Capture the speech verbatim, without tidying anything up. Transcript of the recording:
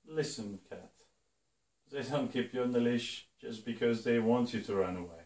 listen, cat. They don't keep you on the leash just because they want you to run away.